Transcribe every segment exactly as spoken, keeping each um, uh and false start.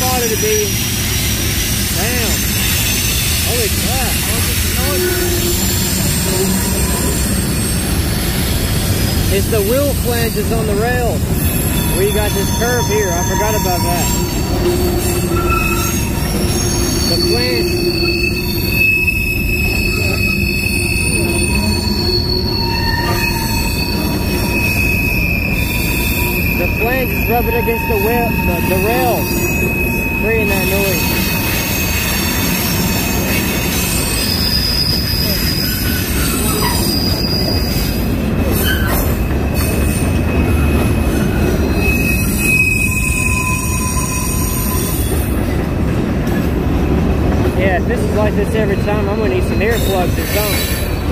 thought it'd be. Damn. Holy crap. It's the wheel flanges on the rail. Where you got this curve here. I forgot about that. The flange. The flange is rubbing against the, wheel, the, the rails, creating that noise. Yeah, if this is like this every time, I'm gonna need some earplugs or something.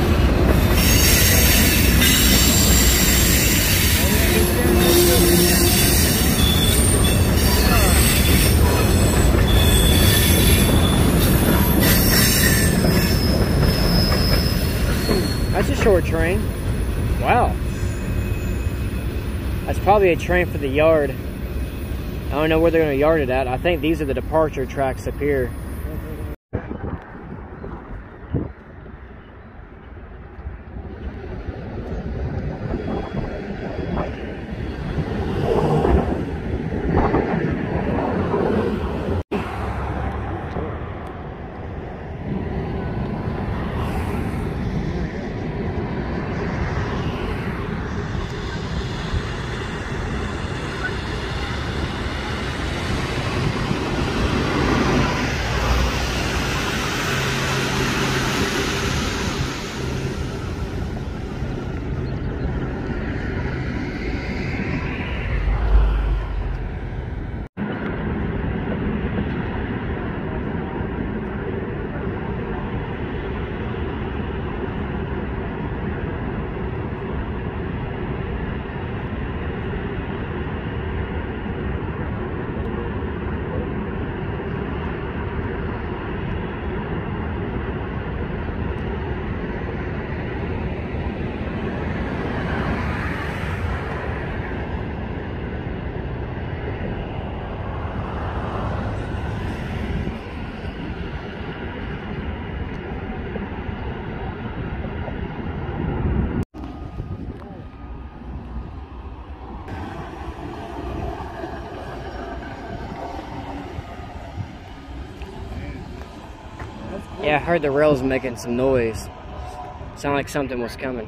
That's a short train. Wow. That's probably a train for the yard. I don't know where they're going to yard it at. I think these are the departure tracks up here. Yeah, I heard the rails making some noise. Sounded like something was coming.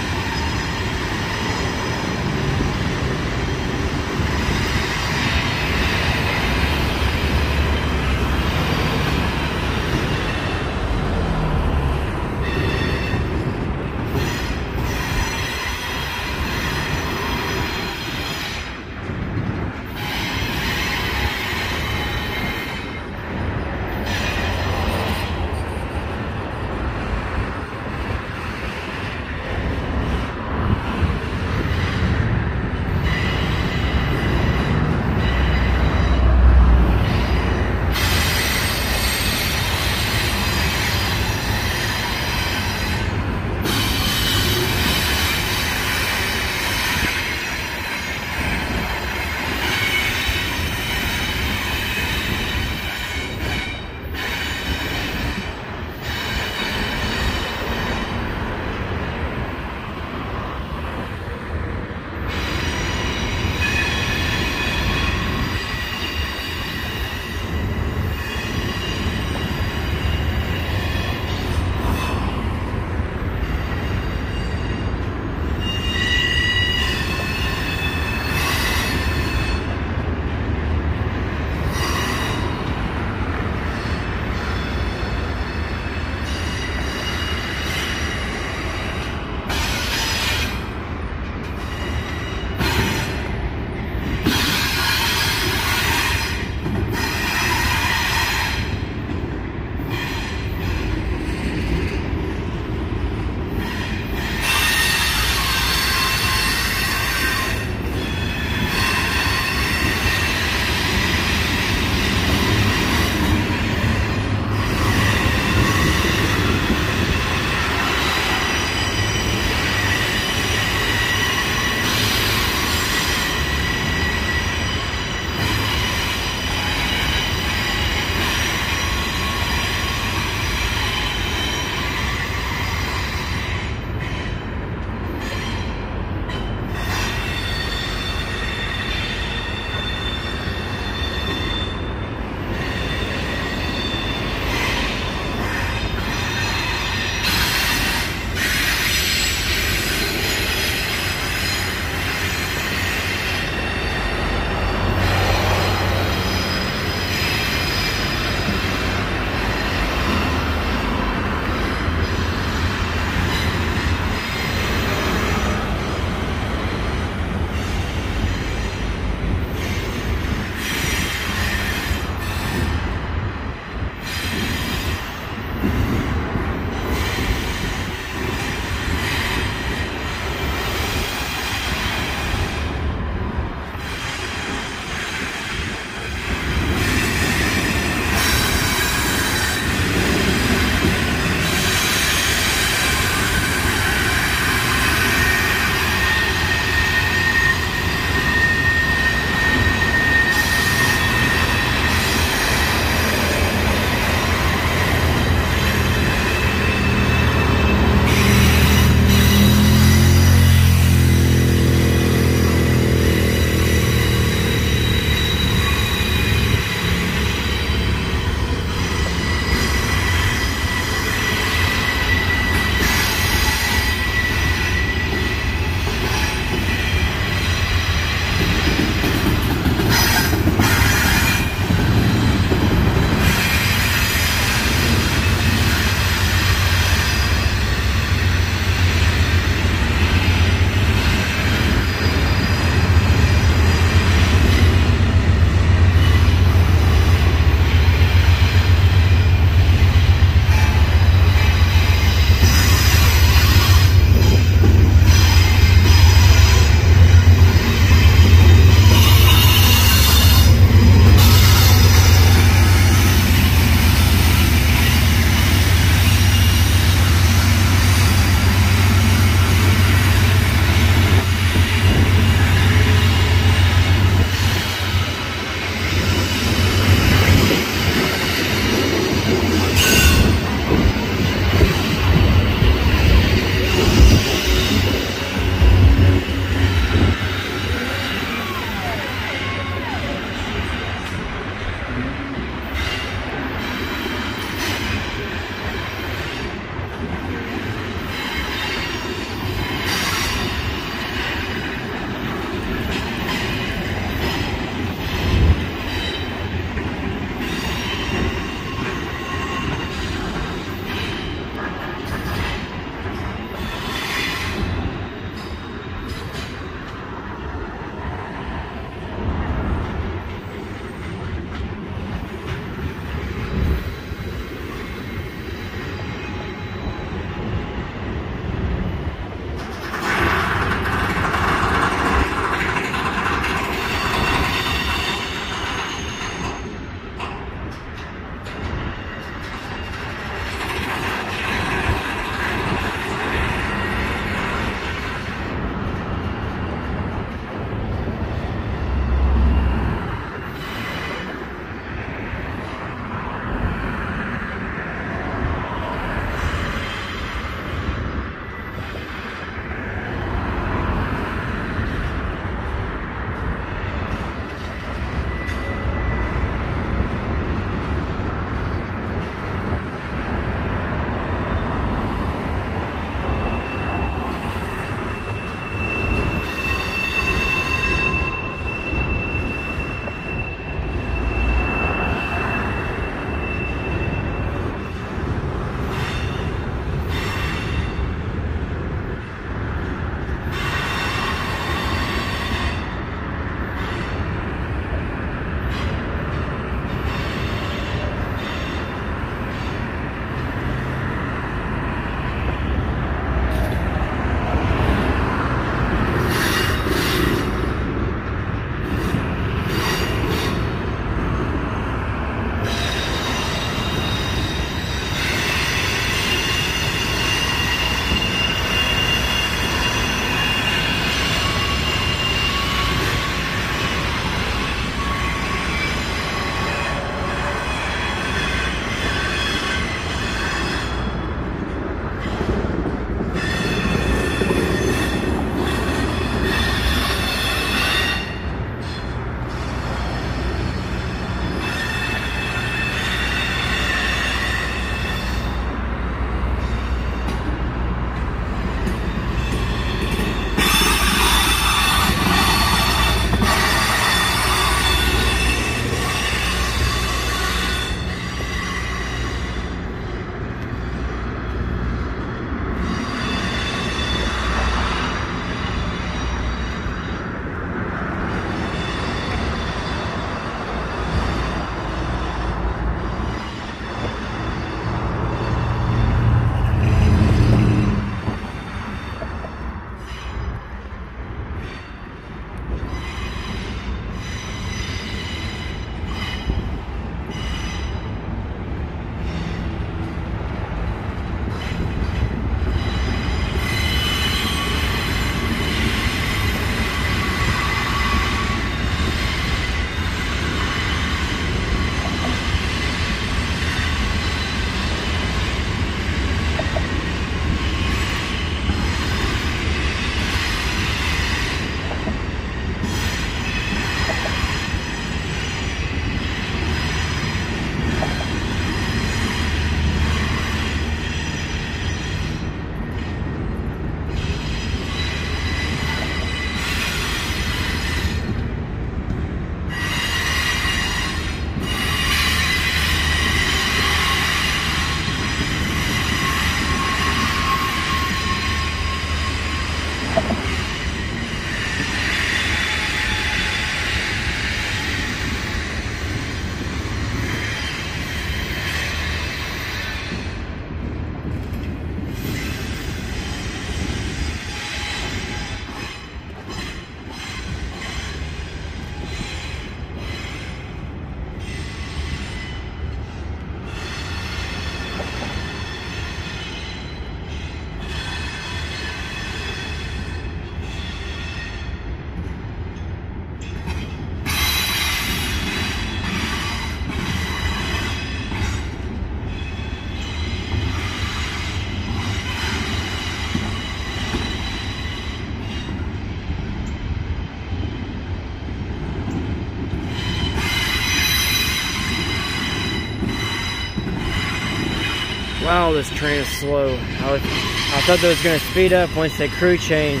Wow, this train is slow. I, was, I thought they was going to speed up once they crew changed,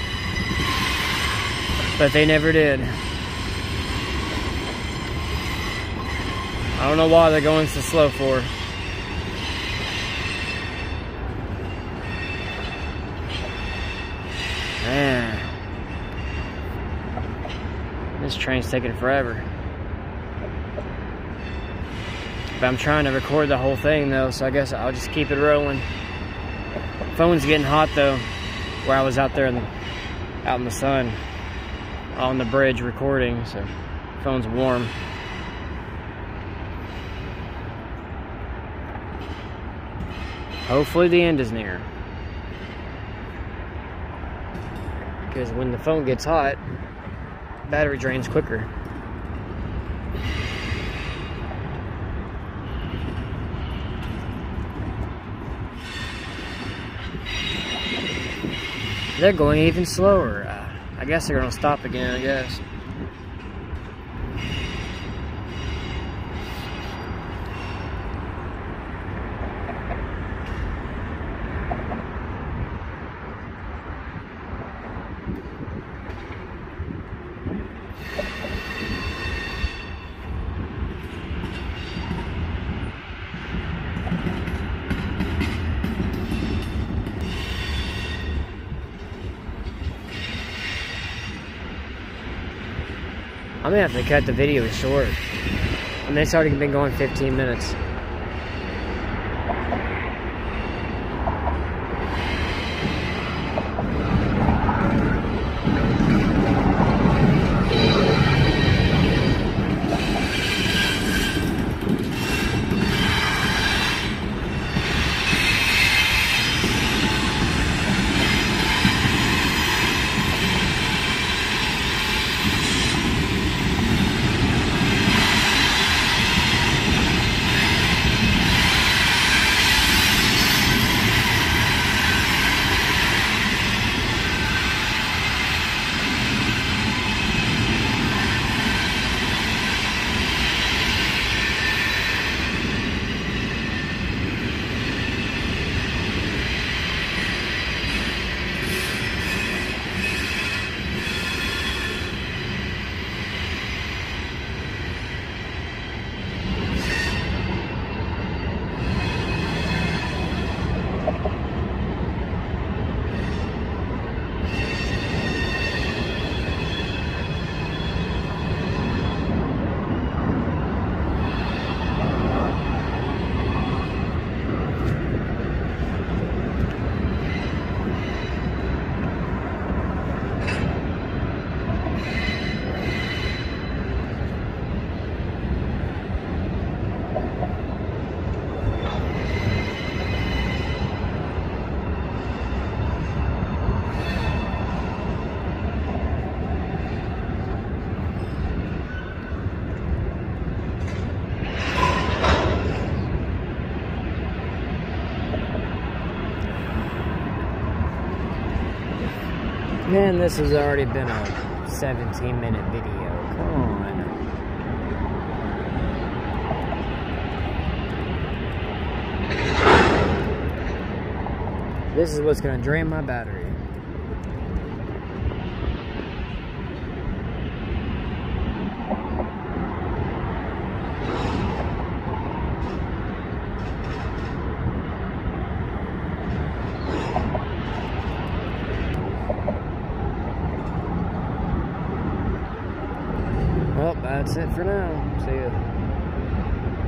but they never did. I don't know why they're going so slow for. Man, this train's taking forever. But I'm trying to record the whole thing though, so I guess I'll just keep it rolling. Phone's getting hot though, where I was out there in the, out in the sun on the bridge recording, so phone's warm. Hopefully the end is near. Because when the phone gets hot, battery drains quicker. They're going even slower. Uh, I guess they're going to stop again, I guess. I'm gonna have to cut the video short. I mean, it's already been going fifteen minutes. Man, this has already been a seventeen minute video. Come on. This is what's going to drain my battery. Well, that's it for now. See ya.